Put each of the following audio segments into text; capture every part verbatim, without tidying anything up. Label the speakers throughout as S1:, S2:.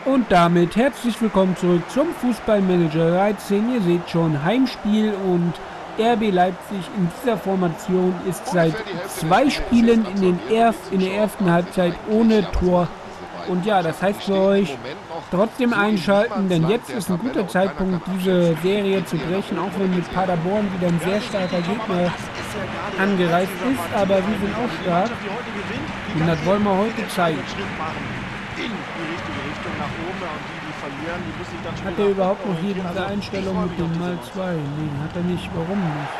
S1: Und damit herzlich willkommen zurück zum Fußballmanager dreizehn. Ihr seht schon, Heimspiel und R B Leipzig in dieser Formation ist seit zwei Spielen in, den erst, in der ersten Halbzeit ohne Tor. Und ja, das heißt für euch, trotzdem einschalten, denn jetzt ist ein guter Zeitpunkt, diese Serie zu brechen, auch wenn mit Paderborn wieder ein sehr starker Gegner angereist ist, aber wir sind auch stark und das wollen wir heute zeigen. Hat er überhaupt noch hier diese Einstellung mit dem mal zwei? Nee, hat er nicht. Warum nicht?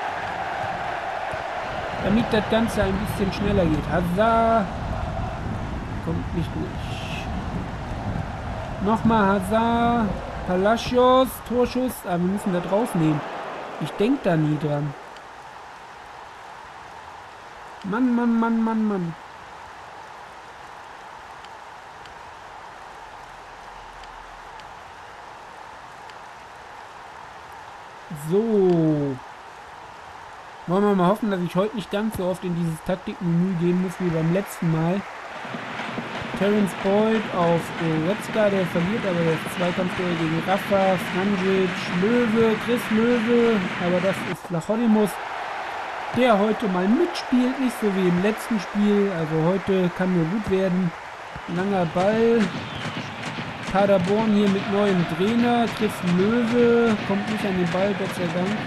S1: Damit das Ganze ein bisschen schneller geht. Hazard kommt nicht durch. Nochmal Hazard. Palacios. Torschuss. Aber wir müssen das rausnehmen. Ich denke da nie dran. Mann, Mann, Mann, Mann, Mann. So. Wollen wir mal hoffen, dass ich heute nicht ganz so oft in dieses Taktikmenü gehen muss wie beim letzten Mal. Terence Boyd auf Goretzka, der verliert aber das Zweikampfduell gegen Rafa, Franjic, Löwe, Chris Löwe, aber das ist Flachodimus, der heute mal mitspielt, nicht so wie im letzten Spiel, also heute kann nur gut werden. Langer Ball. Paderborn hier mit neuem Trainer, Chris Löwe, kommt nicht an den Ball, Gott sei Dank.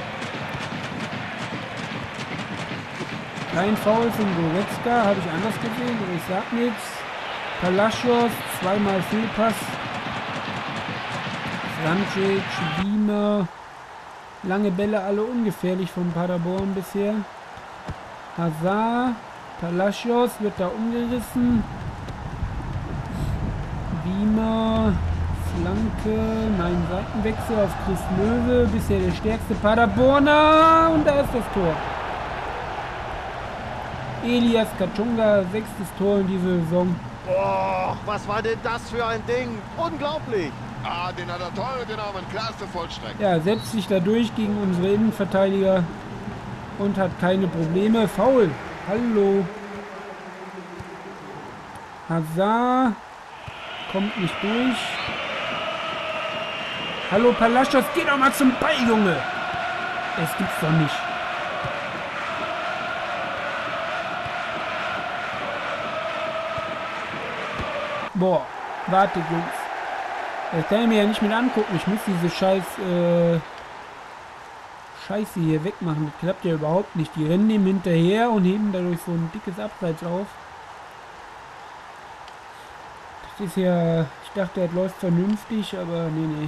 S1: Kein Foul von Goretzka, habe ich anders gesehen, aber ich sag nichts. Palacios, zweimal Fehlpass. Franjic, Wiener. Lange Bälle, alle ungefährlich von Paderborn bisher. Hazard, Palacios wird da umgerissen. Wiemer, Flanke, nein, Seitenwechsel auf Chris Löwe, bisher der stärkste Paderborner und da ist das Tor. Elias Kachunga, sechstes Tor in dieser Saison.
S2: Boah, was war denn das für ein Ding? Unglaublich!
S3: Ah, den hat er toll genommen, klasse Vollstrecke.
S1: Ja, setzt sich dadurch gegen unsere Innenverteidiger und hat keine Probleme. Foul, hallo. Hazard. Kommt nicht durch. Hallo Palacios, geh doch mal zum Ball, Junge. Es gibt's doch nicht. Boah, wartet Jungs. Das kann ich mir ja nicht mit angucken. Ich muss diese scheiß äh, Scheiße hier wegmachen. Das klappt ja überhaupt nicht. Die rennen ihm hinterher und heben dadurch so ein dickes Abseits auf. Ist ja, ich dachte, das läuft vernünftig, aber nee, nee.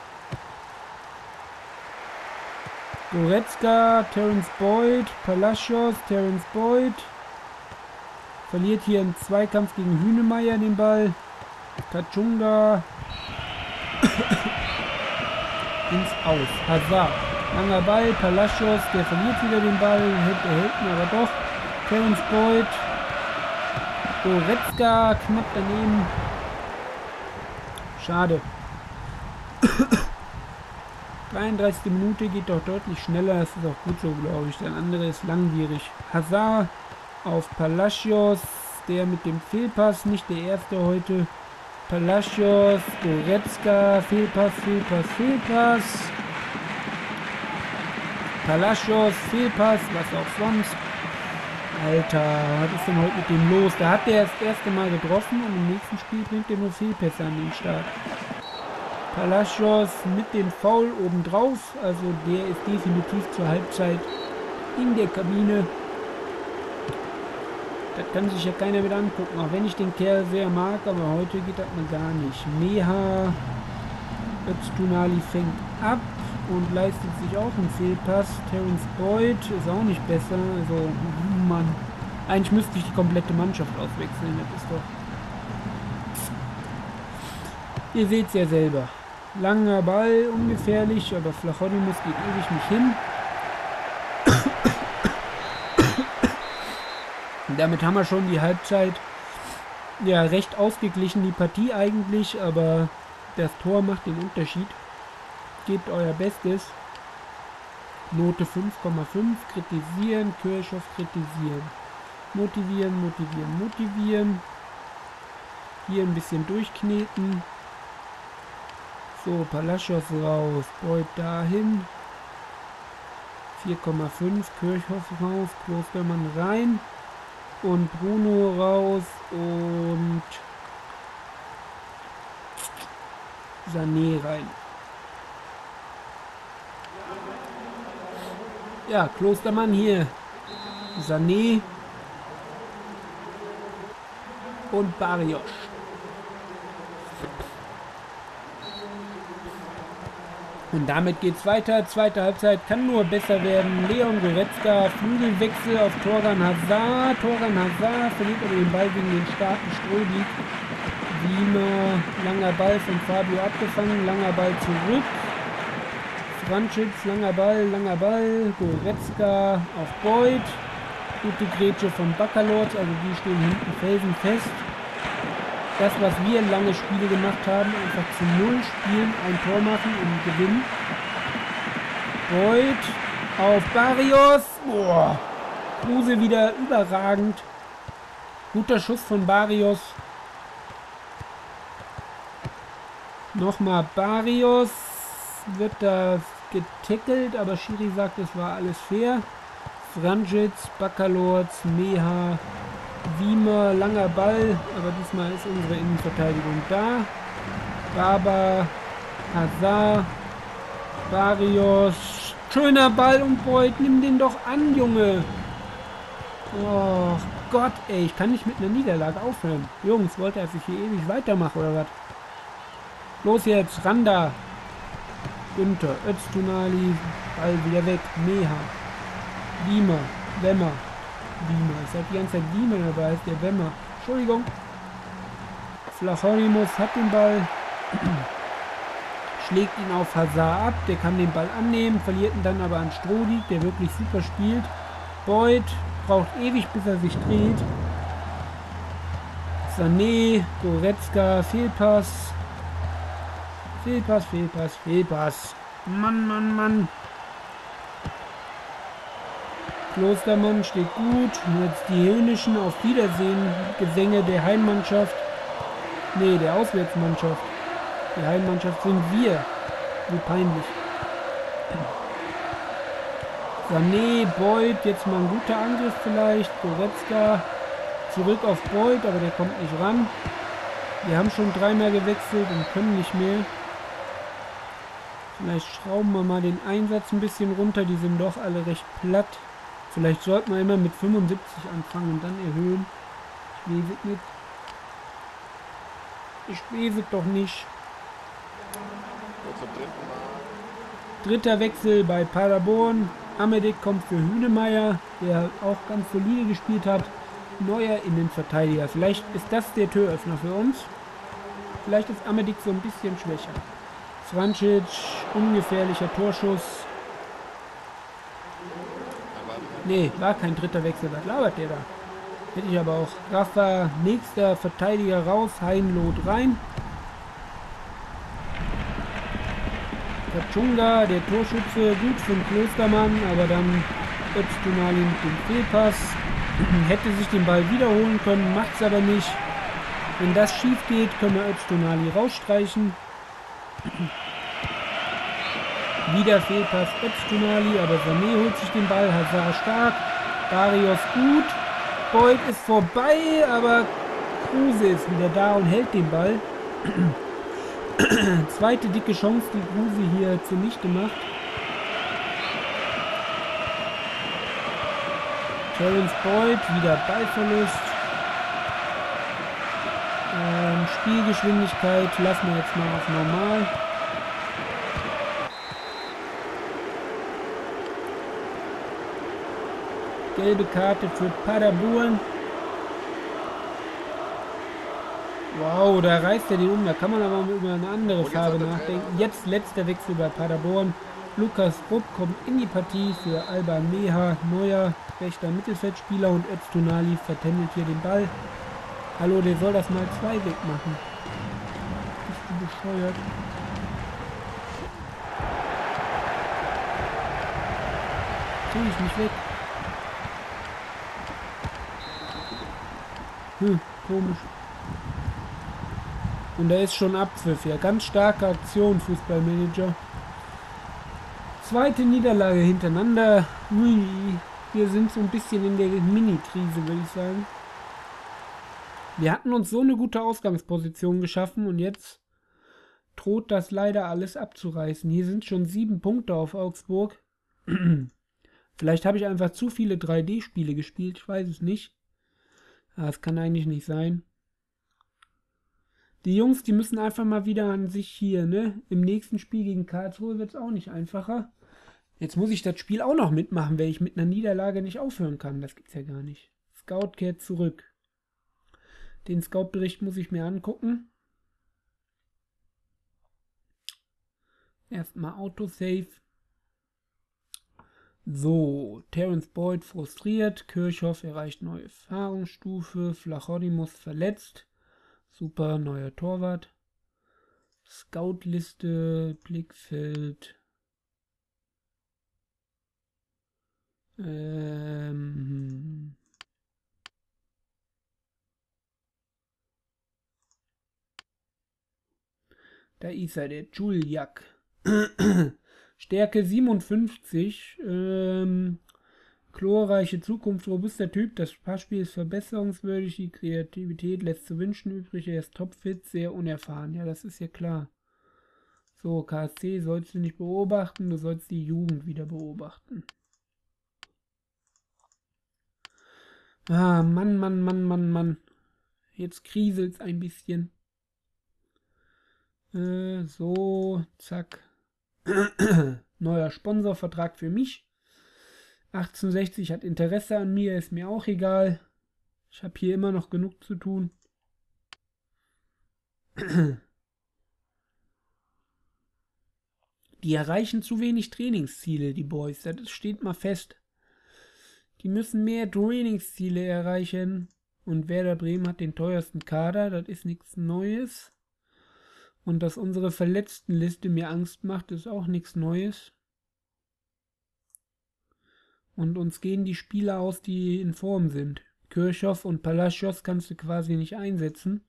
S1: Goretzka, Terence Boyd, Palacios, Terence Boyd. Verliert hier im Zweikampf gegen Hünemeyer den Ball. Kachunga. Ins Aus. Hazard. Langer Ball, Palacios, der verliert wieder den Ball, hält, er hält ihn aber doch. Terence Boyd. Goretzka, knapp daneben. Schade. dreiunddreißigste Minute geht doch deutlich schneller. Das ist auch gut so, glaube ich. Der andere ist langwierig. Hazard auf Palacios. Der mit dem Fehlpass. Nicht der erste heute. Palacios. Goretzka. Fehlpass, Fehlpass, Fehlpass. Palacios. Fehlpass. Was auch sonst. Alter, was ist denn heute mit dem los? Da hat der das erste Mal getroffen und im nächsten Spiel bringt er nur Fehlpässe an den Start. Palacios mit dem Foul obendrauf, also der ist definitiv zur Halbzeit in der Kabine. Das kann sich ja keiner mit angucken, auch wenn ich den Kerl sehr mag, aber heute geht das mal gar nicht. Meha, Öztunali fängt ab und leistet sich auch einen Fehlpass. Terence Boyd ist auch nicht besser. Also, Mann. Eigentlich müsste ich die komplette Mannschaft auswechseln. Das ist doch... Ihr seht es ja selber. Langer Ball, ungefährlich, aber Flachodimus geht ewig nicht hin. Und damit haben wir schon die Halbzeit ja recht ausgeglichen, die Partie eigentlich, aber das Tor macht den Unterschied. Gebt euer Bestes. Note fünf Komma fünf. Kritisieren. Kirchhoff kritisieren. Motivieren, motivieren, motivieren. Hier ein bisschen durchkneten. So, Palacios raus. Boyd dahin. vier Komma fünf. Kirchhoff raus. Klostermann rein. Und Bruno raus. Und Sané rein. Ja, Klostermann hier. Sané. Und Barrios. Und damit geht's weiter. Zweite Halbzeit kann nur besser werden. Leon Goretzka, Flügelwechsel auf Torgan Hazard. Torgan Hazard verliert aber den Ball gegen den starken Ströbli. Wiener, langer Ball von Fabio abgefangen, langer Ball zurück. Franschitz, langer Ball, langer Ball. Goretzka auf Boyd. Gute Grätsche von Baccalords, also die stehen hinten felsenfest. Das, was wir lange Spiele gemacht haben, einfach zu null spielen, ein Tor machen und gewinnen. Boyd auf Barrios. Boah. Kruse wieder überragend. Guter Schuss von Barrios. Nochmal Barrios. Wird da getackelt, aber Schiri sagt, es war alles fair. Franschitz, Baccalords, Meha, Wiemer, langer Ball, aber diesmal ist unsere Innenverteidigung da. Baba, Hazard, Barrios, schöner Ball und Boyd, nimm den doch an, Junge. Oh Gott, ey, ich kann nicht mit einer Niederlage aufhören. Jungs, wollte er sich hier ewig weitermachen oder was? Los jetzt, Randa. Günther, Öztunali, Ball wieder weg, Meha, Wiemer, Wemmer. Wiemer. Ich sag die ganze Zeit Wiemer, dabei ist der Wemmer. Entschuldigung. Flachorimus hat den Ball. Schlägt ihn auf Hazard ab. Der kann den Ball annehmen. Verliert ihn dann aber an Strodig, der wirklich super spielt. Boyd braucht ewig, bis er sich dreht. Sané, Goretzka, Fehlpass. Fehlpass, Fehlpass, Fehlpass. Mann, Mann, Mann. Klostermann steht gut. Jetzt die höhnischen Auf Wiedersehen Gesänge der Heimmannschaft. Ne, der Auswärtsmannschaft. Die Heimmannschaft sind wir. Wie peinlich. Sané, Boyd, jetzt mal ein guter Angriff vielleicht. Goretzka zurück auf Boyd, aber der kommt nicht ran. Wir haben schon dreimal gewechselt und können nicht mehr. Vielleicht schrauben wir mal den Einsatz ein bisschen runter. Die sind doch alle recht platt. Vielleicht sollten wir immer mit fünfundsiebzig anfangen und dann erhöhen. Ich weiß es nicht. Ich weiß es doch nicht. Dritter Wechsel bei Paderborn. Amedik kommt für Hünemeyer, der auch ganz solide gespielt hat. Neuer Innenverteidiger. Vielleicht ist das der Türöffner für uns. Vielleicht ist Amedik so ein bisschen schwächer. Frančić, ungefährlicher Torschuss. Nee, war kein dritter Wechsel. Was labert der da? Hätte ich aber auch. Rafa, nächster Verteidiger raus. Heinloth rein. Kachunga, der Torschütze, gut für den Klostermann, aber dann Öztunali mit dem Fehlpass. Hätte sich den Ball wiederholen können, macht es aber nicht. Wenn das schief geht, können wir Öztunali rausstreichen. Wieder Fehlpass Öztunali, aber Sané holt sich den Ball. Hazard stark. Barrios gut. Boyd ist vorbei, aber Kruse ist wieder da und hält den Ball. Zweite dicke Chance, die Kruse hier zunichte macht. Terence Boyd, wieder Ballverlust. Ähm, Spielgeschwindigkeit lassen wir jetzt mal auf normal. Gelbe Karte für Paderborn. Wow, da reißt er den um. Da kann man aber über eine andere Farbe nachdenken. Jetzt letzter Wechsel bei Paderborn. Lukas Rupp kommt in die Partie für Alban Meha. Neuer rechter Mittelfeldspieler und Öztunali vertändelt hier den Ball. Hallo, der soll das mal zwei wegmachen. Bist du bescheuert? Tue ich nicht weg. Hm, komisch. Und da ist schon Abpfiff. Ja, ganz starke Aktion, Fußballmanager. Zweite Niederlage hintereinander. Ui, wir sind so ein bisschen in der Mini-Krise, würde ich sagen. Wir hatten uns so eine gute Ausgangsposition geschaffen und jetzt droht das leider alles abzureißen. Hier sind schon sieben Punkte auf Augsburg. Vielleicht habe ich einfach zu viele drei D-Spiele gespielt, ich weiß es nicht. Aber es kann eigentlich nicht sein. Die Jungs, die müssen einfach mal wieder an sich hier, ne? Im nächsten Spiel gegen Karlsruhe wird es auch nicht einfacher. Jetzt muss ich das Spiel auch noch mitmachen, weil ich mit einer Niederlage nicht aufhören kann. Das gibt's ja gar nicht. Scout kehrt zurück. Den Scout-Bericht muss ich mir angucken. Erstmal Autosave. So, Terence Boyd frustriert. Kirchhoff erreicht neue Erfahrungsstufe. Flachodimus verletzt. Super, neuer Torwart. Scout-Liste, Blickfeld. Ähm... Da ist er, der Juliak. Stärke siebenundfünfzig. Ähm, chlorreiche Zukunft, robuster Typ. Das Passspiel ist verbesserungswürdig. Die Kreativität lässt zu wünschen übrig. Er ist topfit, sehr unerfahren. Ja, das ist ja klar. So, K S C sollst du nicht beobachten. Du sollst die Jugend wieder beobachten. Ah, Mann, Mann, Mann, Mann, Mann. Jetzt kriselt's ein bisschen. Äh, so, zack. Neuer Sponsorvertrag für mich. achtzehnhundertsechzig hat Interesse an mir, ist mir auch egal. Ich habe hier immer noch genug zu tun. Die erreichen zu wenig Trainingsziele, die Boys. Das steht mal fest. Die müssen mehr Trainingsziele erreichen. Und Werder Bremen hat den teuersten Kader. Das ist nichts Neues. Und dass unsere Verletztenliste mir Angst macht, ist auch nichts Neues. Und uns gehen die Spieler aus, die in Form sind. Kirchhoff und Palacios kannst du quasi nicht einsetzen.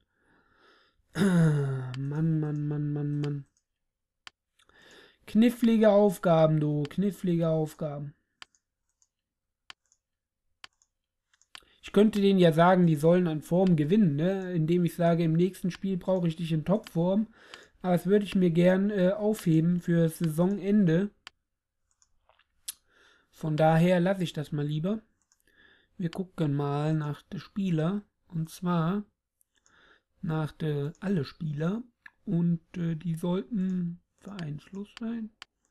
S1: Mann, Mann, Mann, Mann, Mann. Knifflige Aufgaben, du. Knifflige Aufgaben. Ich könnte denen ja sagen, die sollen an Form gewinnen, ne? Indem ich sage, im nächsten Spiel brauche ich dich in Topform. Aber das würde ich mir gern äh, aufheben für das Saisonende. Von daher lasse ich das mal lieber. Wir gucken mal nach den Spieler. Und zwar nach der alle Spieler. Und äh, die sollten vereinslos sein.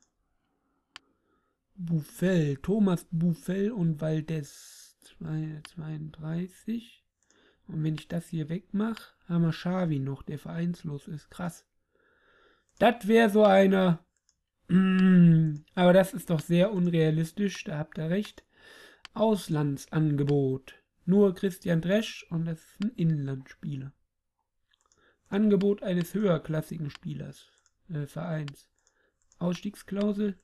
S1: Buffel, Thomas Buffel und Valdez. zweiunddreißig. Und wenn ich das hier wegmache, haben wir Xavi noch, der vereinslos ist. Krass. Das wäre so einer. Aber das ist doch sehr unrealistisch, da habt ihr recht. Auslandsangebot. Nur Christian Dresch und das ist ein Inlandspieler. Angebot eines höherklassigen Spielers. Äh, Vereins. Ausstiegsklausel.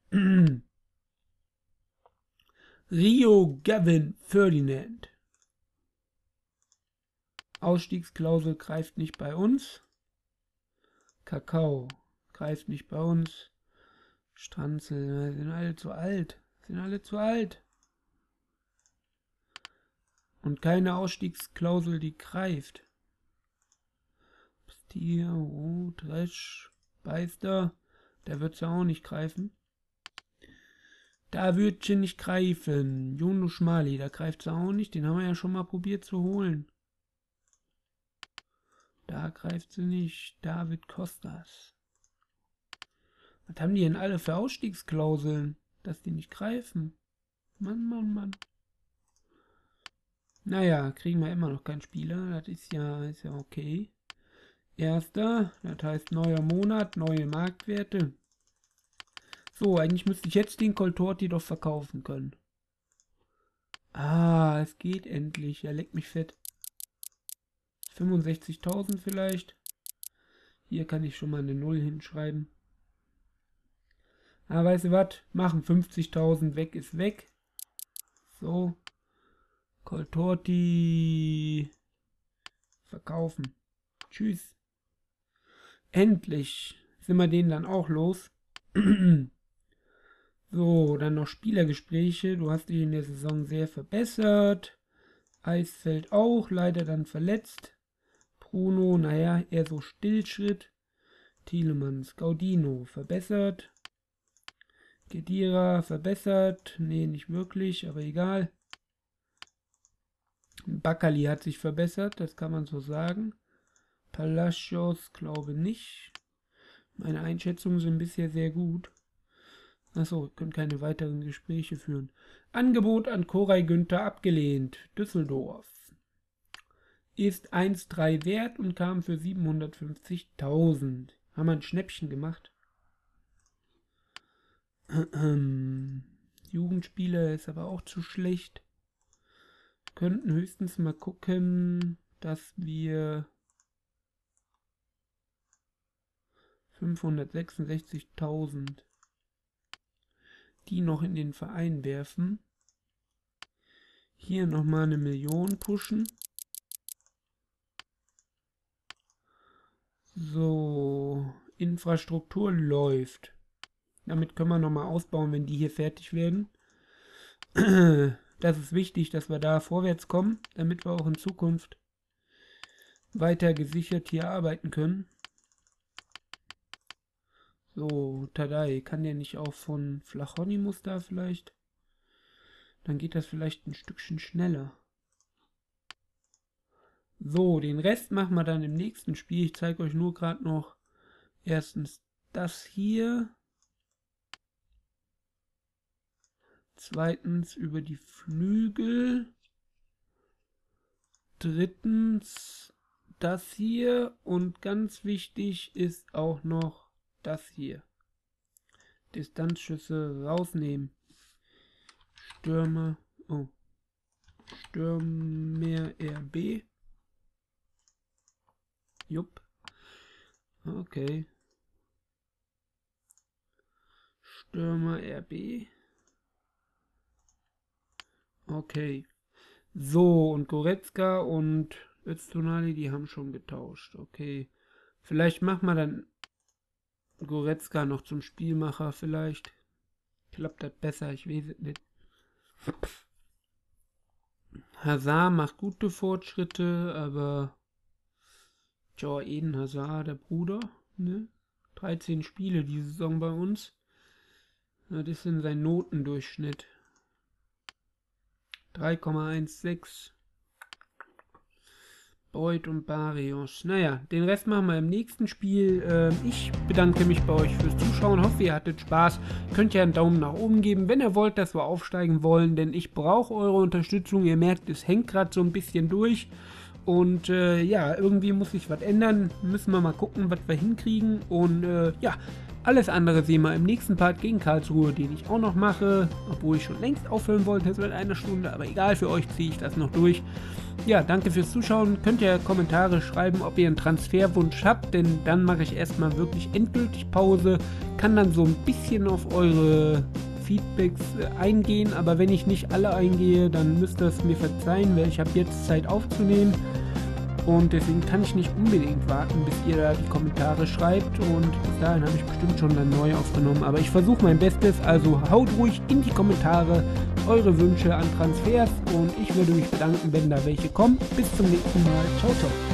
S1: Rio Gavin Ferdinand. Ausstiegsklausel greift nicht bei uns. Kakao greift nicht bei uns. Stranzel, sind alle zu alt. Sind alle zu alt. Und keine Ausstiegsklausel, die greift. Stier, oh, Dresch, Beister. Der wird ja auch nicht greifen. Da wird sie nicht greifen. Jono Schmali, da greift sie auch nicht. Den haben wir ja schon mal probiert zu holen. Da greift sie nicht. David Kostas. Was haben die denn alle für Ausstiegsklauseln? Dass die nicht greifen. Mann, Mann, Mann. Naja, kriegen wir immer noch keinen Spieler. Das ist ja, ist ja okay. Erster, das heißt neuer Monat, neue Marktwerte. So, eigentlich müsste ich jetzt den Coltorti doch verkaufen können. Ah, es geht endlich. Er leckt mich fett. fünfundsechzigtausend vielleicht. Hier kann ich schon mal eine Null hinschreiben. Ah, weißt du was? Machen fünfzigtausend, weg ist weg. So. Coltorti verkaufen. Tschüss. Endlich sind wir den dann auch los. So, dann noch Spielergespräche. Du hast dich in der Saison sehr verbessert. Eisfeld auch, leider dann verletzt. Bruno, naja, eher so Stillschritt. Thielemanns, Gaudino, verbessert. Kedira, verbessert. Nee, nicht wirklich, aber egal. Baccali hat sich verbessert, das kann man so sagen. Palacios, glaube nicht. Meine Einschätzungen sind bisher sehr gut. Achso, können keine weiteren Gespräche führen. Angebot an Koray Günther abgelehnt. Düsseldorf. Ist eins Komma drei wert und kam für siebenhundertfünfzigtausend. Haben wir ein Schnäppchen gemacht. Jugendspieler ist aber auch zu schlecht. Könnten höchstens mal gucken, dass wir fünfhundertsechsundsechzigtausend die noch in den Verein werfen. Hier nochmal eine Million pushen. So, Infrastruktur läuft. Damit können wir nochmal ausbauen, wenn die hier fertig werden. Das ist wichtig, dass wir da vorwärts kommen, damit wir auch in Zukunft weiter gesichert hier arbeiten können. So, Tadai, kann der nicht auch von Flachonimus da vielleicht? Dann geht das vielleicht ein Stückchen schneller. So, den Rest machen wir dann im nächsten Spiel. Ich zeige euch nur gerade noch erstens das hier. Zweitens über die Flügel. Drittens das hier. Und ganz wichtig ist auch noch das hier. Distanzschüsse rausnehmen. Stürmer. Oh. Stürmer R B. Jupp. Okay. Stürmer R B. Okay. So, und Goretzka und Öztunali, die haben schon getauscht. Okay. Vielleicht machen wir dann Goretzka noch zum Spielmacher vielleicht. Klappt das besser, ich weiß es nicht. Hazard macht gute Fortschritte, aber Joe Eden Hazard, der Bruder, ne? dreizehn Spiele diese Saison bei uns. Das ist in sein Notendurchschnitt. drei Komma sechzehn. Beuth und Barrios. Naja, den Rest machen wir im nächsten Spiel. Ähm, ich bedanke mich bei euch fürs Zuschauen. Hoffe, ihr hattet Spaß. Könnt ihr einen Daumen nach oben geben, wenn ihr wollt, dass wir aufsteigen wollen. Denn ich brauche eure Unterstützung. Ihr merkt, es hängt gerade so ein bisschen durch. Und äh, ja, irgendwie muss sich was ändern. Müssen wir mal gucken, was wir hinkriegen. Und äh, ja, alles andere sehen wir im nächsten Part gegen Karlsruhe, den ich auch noch mache. Obwohl ich schon längst aufhören wollte, jetzt mit einer Stunde. Aber egal, für euch ziehe ich das noch durch. Ja, danke fürs Zuschauen. Könnt ihr Kommentare schreiben, ob ihr einen Transferwunsch habt. Denn dann mache ich erstmal wirklich endgültig Pause. Kann dann so ein bisschen auf eure Feedbacks äh, eingehen. Aber wenn ich nicht alle eingehe, dann müsst ihr es mir verzeihen, weil ich habe jetzt Zeit aufzunehmen. Und deswegen kann ich nicht unbedingt warten, bis ihr da die Kommentare schreibt. Und bis dahin habe ich bestimmt schon dann neu aufgenommen. Aber ich versuche mein Bestes. Also haut ruhig in die Kommentare eure Wünsche an Transfers. Und ich würde mich bedanken, wenn da welche kommen. Bis zum nächsten Mal. Ciao, ciao.